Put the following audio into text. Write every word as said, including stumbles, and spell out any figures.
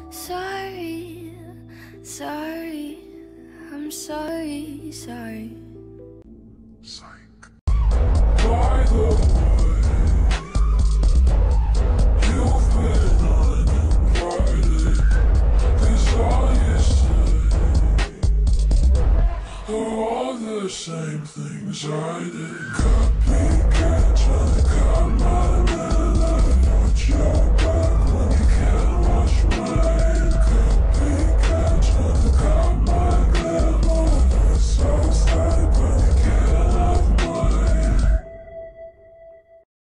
Sorry, sorry, I'm sorry, sorry. Psych. By the way, you've been uninvited. These all you say are all the same things I did. Copycat, trying to cut my man out of your job.